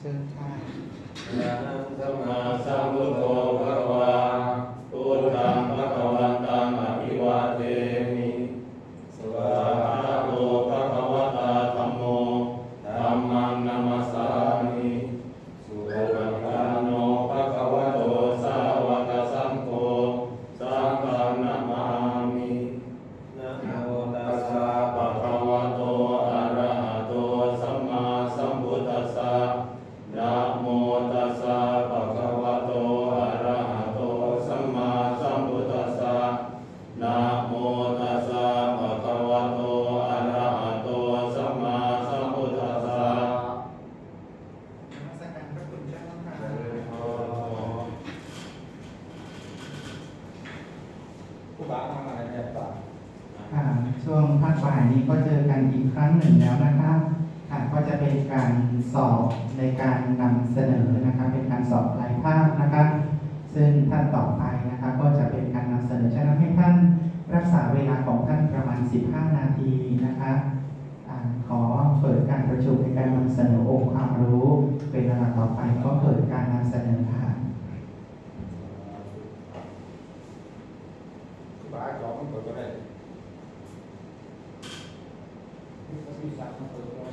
ชิญค่ะนะสัมมาสัมพุทโธภะคะวาพุทธังภะคะวันตังอภิวาเทมิสวากขาโตภะคะวตาธัมโมธัมมังนัมมัสสามิสุปฏิปันโนภะคะวะโตสาวกสังโฆสังฆังนะมามินะโมตัสสะภะคะวะโตอะระหะโตสัมมาสัมพุทธัสสะนะโมตัสสะภะคะวะโตอะระหะโตสัมมาสัมพุทธัสสะนะโมตัสสะภะคะวะโตอะระหะโตสัมมาสัมพุทธัสสะนมัสการพระคุณเจ้าค่ะผู้บ้าทำอะไรเนี่ยป่ะช่วงภาคบ่ายนี้ก็เจอกันอีกครั้งหนึ่งแล้วนะครับก็จะเป็นการสอบในการนำเสนอนะครับเป็นการสอบรายภาคนะครับซึ่งท่านต่อไปนะครับก็จะเป็นการนำเสนอฉะนั้นให้ท่านรักษาเวลาของท่านประมาณ15 นาทีนะครับขอเปิดการประชุมในการนำเสนอองค์ความรู้เป็นลำดับต่อไปก็เปิดการนำเสนอค่ะผู้บ้าจอมเปิดก็ได้มีสามเปิดก็ได้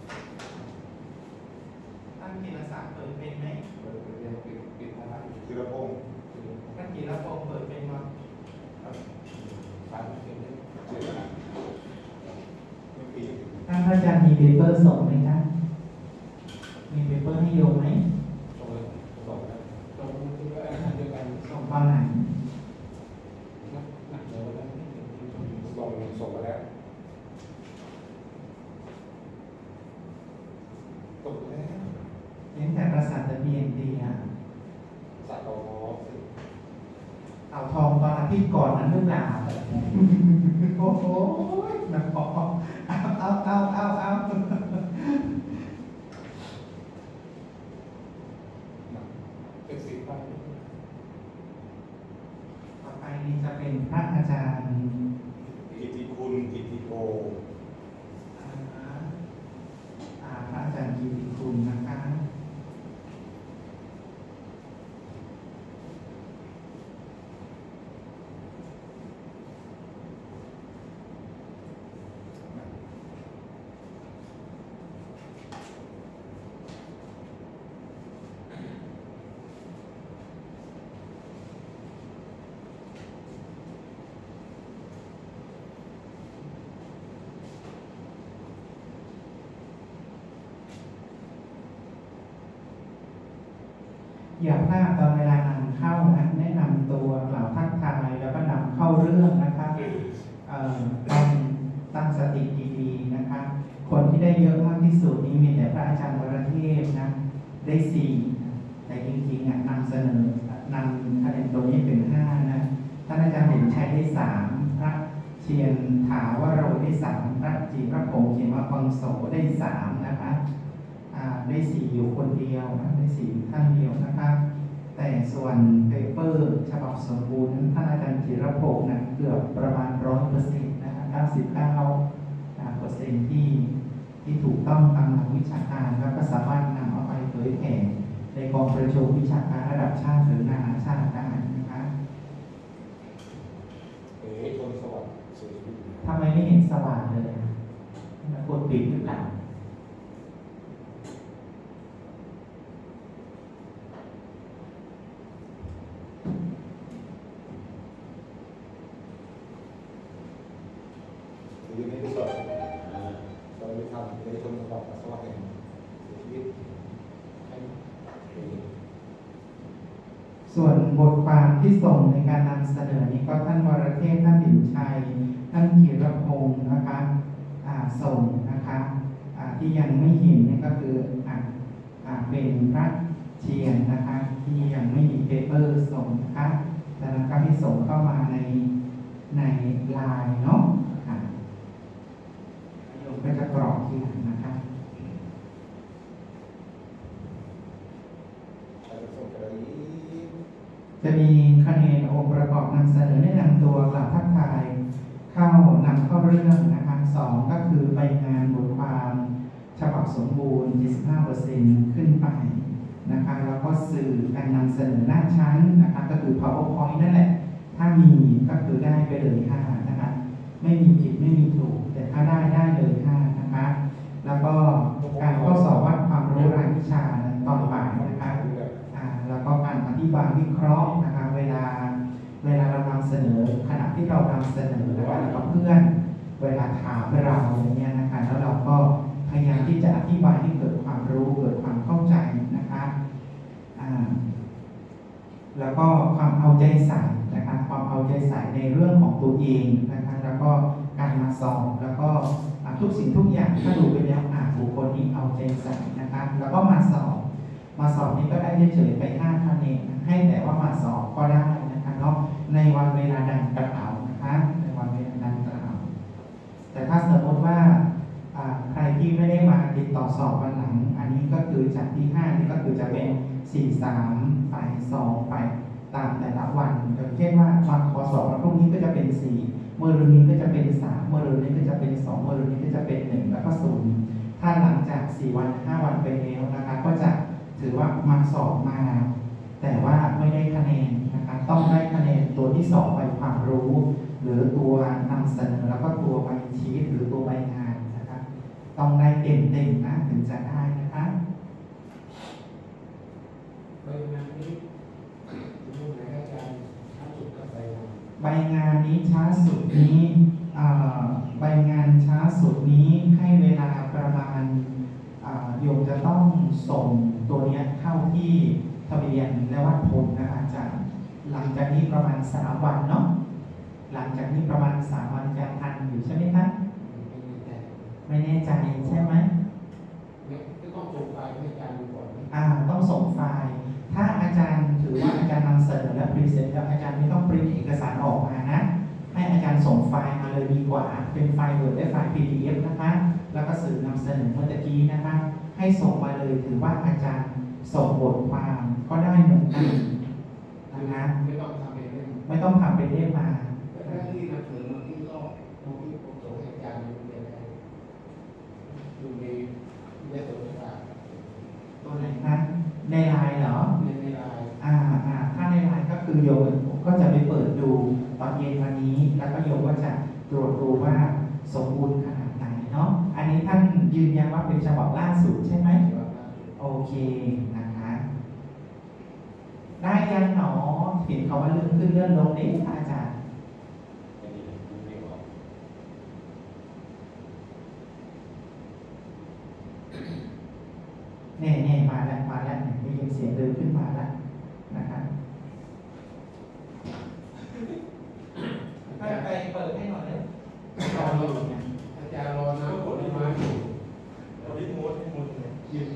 ท่านกีรศักดิ์เปิดเป็นไหมเปิดเรียนปิดอะไรธีรพงศ์ท่านกีรพงศ์เปิดเป็นมั้ยสามเดือนเจ็ดนะไม่ปีท่านอาจารย์มีเปเปอร์ส่งไหมครับมีเปเปอร์ให้โยมไหมส่งเลยส่งเลยส่งที่ว่าเดียวกันส่งตอนไหนนักเดี๋ยวแล้วส่งมาแล้วตกแล้วเน้นแต่ประสาทตะเพียนดีสัตว์เอาทองตอนอาทิตย์ก่อนนั้นหรือเปล่าโอ้โหมันพอเอาเป็นสีฟ้าต่อไปนี้จะเป็นพระอาจารย์กิติคุณกิติโกพระอาจารย์กิติคุณนะคะอย่าพลาดตอนเวลานำเข้านะแนะนำตัวกล่าวทักทายแล้วก็นำเข้าเรื่องนะครับต้องตั้งสติดีๆนะครับคนที่ได้เยอะมากที่สุดนี้มีแต่พระอาจารย์วรเทพนะได้4แต่จริงๆนำเสนอนำคะแนนตรงนี้เป็น5นะท่านอาจารย์เด่นชัยได้3พระเชียนถาวโรได้3พระจีพระพงษ์เขียนว่าฟังโสได้3นะคะได้4อยู่คนเดียวนะได้4ท่านเดียวนะครับแต่ส่วนเปเปอร์ฉบับสมบูรณ์นั้นท่านอาจารย์จิรพงษ์นะเกือบประมาณ 100% นะครับ99% ที่ถูกต้องตามหลักวิชาการแล้วก็สามารถนำเอาไปเผยแผ่ในกองประชุมวิชาการระดับชาติหรือนานาชาติได้นะครับชนสวัสดิ์ทำไมไม่เห็นสว่างเลยนะกดปิดหรือเปล่าอยู่ในสอบเราไปทำในชนสวัสดิ์สวัสดิ์แห่งชีวิตส่วนบทความที่ส่งในการนำเสนอนี้ก็ท่านวรเทพท่านดิ่นชัยท่านธีรพงศ์นะคะส่งนะคะที่ยังไม่เห็นนี่ก็คือเป็นพระเชียนนะคะที่ยังไม่มีเปเปอร์ส่งนะคะแต่นั้นก็ให้ส่งเข้ามาในไลน์เนาะโยมก็จะกรอกทีหลังนะคะจะมีคะแนนองค์ประกอบนำเสนอแนะนำตัวกล่าวทักทายเข้านำเข้าเรื่องนะคะ2ก็คือใบงานบทความฉบับสมบูรณ์ 75% ขึ้นไปนะคะแล้วก็สื่อการนำเสนอหน้าชั้นนะคะก็คือ PowerPoint นั่นแหละถ้ามีก็คือได้ไปเลย5นะคะไม่มีผิดไม่มีถูกแต่ถ้าได้เลย5นะคะแล้วก็การข้อสอบวัดความรู้รายวิชาตอนบ่ายนะคะแล้วก็การอธิบายวิเคราะห์นะคะเวลาเรานำเสนอขณะที่เรานำเสนอนะคะแล้วก็เพื่อนเวลาถามเราอย่างเงี้ยนะคะแล้วเราก็พยายามที่จะอธิบายให้เกิดความรู้เกิดความเข้าใจนะคะแล้วก็ความเอาใจใส่นะคะความเอาใจใส่ในเรื่องของตัวเองนะคะแล้วก็การมาสอบแล้วก็ทุกสิ่งทุกอย่างถ้าดูไปแล้วบุคคลนี้เอาใจใส่นะคะแล้วก็มาสอบนี้ก็ได้เฉยๆไป5คะแนนให้แต่ว่ามาสอบก็ได้นะคะเนาะในวันเวลาดังกล่าวนะคะในวันเวลาดังกล่าวแต่ถ้าสมมติว่าใครที่ไม่ได้มาติดต่อสอบวันหลังอันนี้ก็คือจากที่5นี่ก็คือจะเป็น4-3ไป2ไปตามแต่ละวันอย่างเช่นว่าวันขอสอบวันพรุ่งนี้ก็จะเป็น4เมื่อรืนนี้ก็จะเป็น3เมื่อรืนนี้ก็จะเป็น2เมื่อรืนนี้ก็จะเป็น1แล้วก็0ถ้าหลังจาก4วัน5วันไปแล้วนะคะก็จะถือว่ามาสอบมาแต่ว่าไม่ได้คะแนนนะคะต้องได้คะแนนตัวที่2ใบความรู้หรือตัวนำเสนอแล้วก็ตัวใบชีทหรือตัวใบงานนะคะต้องได้เต็มนะถึงจะได้นะคะใบงานนี้รูปไหนอาจารย์ช้าสุดก็ใบงานใบงานนี้ช้าสุดนี้ใบงานช้าสุดนี้ให้เวลาประมาณโยมจะต้องส่งตัวนี้เข้าที่ทะเบียนและวัดผลนะคะจากหลังจากนี้ประมาณ3วันเนาะหลังจากนี้ประมาณ3วันจะทันอยู่ใช่ไหมคะไม่แน่ใจใช่ไหมไม่ต้องส่งไฟล์ให้อาจารย์ดูก่อนต้องส่งไฟล์ถ้าอาจารย์ถือว่าอาจารย์นำเสนอและพรีเซนต์แล้วอาจารย์ไม่ต้องปริ้นเอกสารออกมานะให้อาจารย์ส่งไฟล์มาเลยดีกว่าเป็นไฟล์ Word และไฟล์ PDF นะคะแล้วก็สื่อนำเสนอเมื่อตะกี้นะคะให้ส่งมาเลยถือว่าอาจารย์ส่งบทความก็ได้เหมือนกันนะคะไม่ต้องทำเป็นเล่มไม่ต้องทำเป็นเล่มมาแล้วที่นำเสนอที่รอบที่ผมส่งให้อาจารย์ดูในตัวตัวไหนคะในไลน์เหรอในไลน์ถ้าในไลน์ก็คือโยมก็จะไปเปิดดูตอนเย็นวันนี้แล้วก็โยมก็จะตรวจดูว่าสมบูรณ์ขนาดไหนเนาะอันนี้ท่านยืนยันว่าเป็นฉบับล่าสุดใช่ไหมโอเคนะคะได้ยังหนอเห็นเขาว่าเลื่อนขึ้นเลื่อนลงนี้อาจารย์แน่มาแล้วได้ยินเสียงเดินขึ้นมาแล้วนะคะไปเปิดให้หน่อยเลยรออยู่เนี่ยอาจารย์รอน้ำผลไม้อยู่ตอนนี้มุดยืน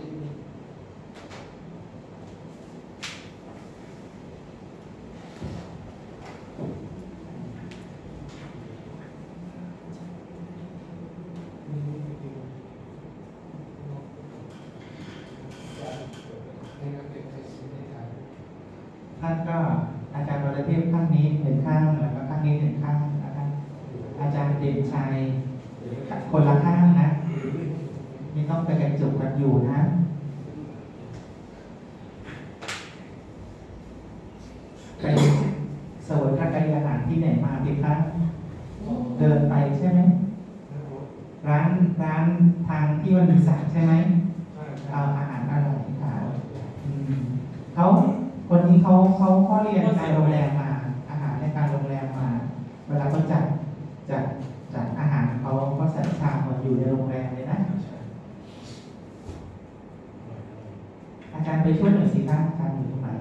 ท่านก็อาจารย์วรเทพข้างนี้1ข้างแล้วก็ข้างนี้1ข้างนะครับอาจารย์เด่นชัยคนละข้างนะไม่ต้องไปกระจุกกันอยู่นะไปเสวยพระกายอาหารที่ไหนมาพี่คะเดินไปใช่ไหมร้านทางที่วันมีสักใช่ไหมเอาอาหารอร่อยค่ะคนนี้เขาเรียนการโรงแรมมาอาหารในการโรงแรมมาเวลาเขาจัดอาหารเขาก็ใส่ชามมาอยู่ในโรงแรมเลยนะอาจารย์ไปช่วยหน่อยสิครับอาจารย์อยู่ตรงไหน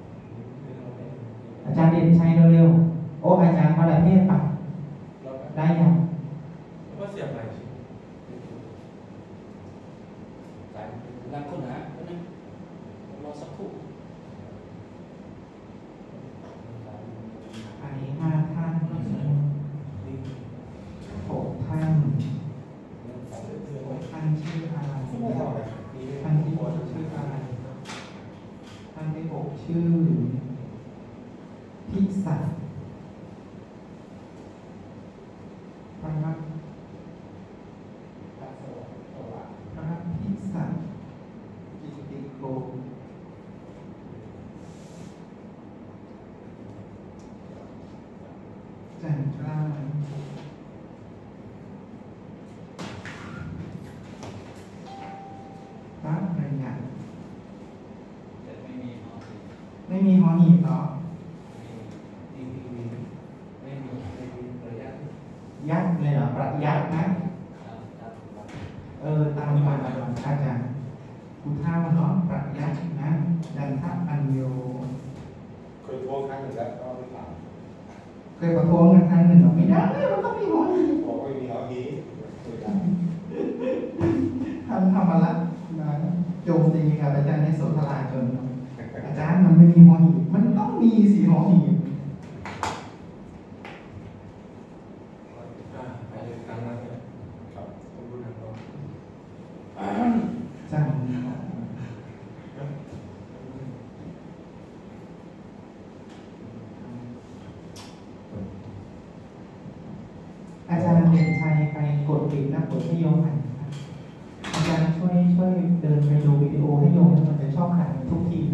อาจารย์เด่นชัยเร็วๆโอ้อาจารย์วรเทพปะได้ยังก็เสียบไหนการค้นหาเพราะนั้นรอสักครู่อันนี้5 ท่าน6 ท่านท่านชื่ออะไรท่านที่6ชื่ออะไรท่านที่6ชื่อพิสัยพระพิสัยกิติจันทราพระประหยัดแต่ไม่มีหอสิไม่มีหอหีบเหรอไม่มีระยะยัดเลยเหรอประยัดนะครับตามวันอาจารย์กูเท่าเนาะประยัดนะดันทปัญโยเคยโทษครั้งหนึ่งแล้วก็ไม่ผ่านเคยประท้วงกันครั้งหนึ่งเหรอไม่ได้มันต้องมีหอหีบบอกว่าไม่มีเอาฮีคุยได้ทำมาละนะโจมตีกับอาจารย์ในโสธราจนอาจารย์มันไม่มีหอหีบมันต้องมีสีหอหีบไปเลยครั้งนั้นเนี่ยครับต้องพูดนะครับจังอาจารย์เด่นชัยไปกดปิดนะกดให้โยมใหม่นะครับอาจารย์ช่วยเดินไปดูวิดีโอให้โยมมันจะชอบขัดทุกทีเล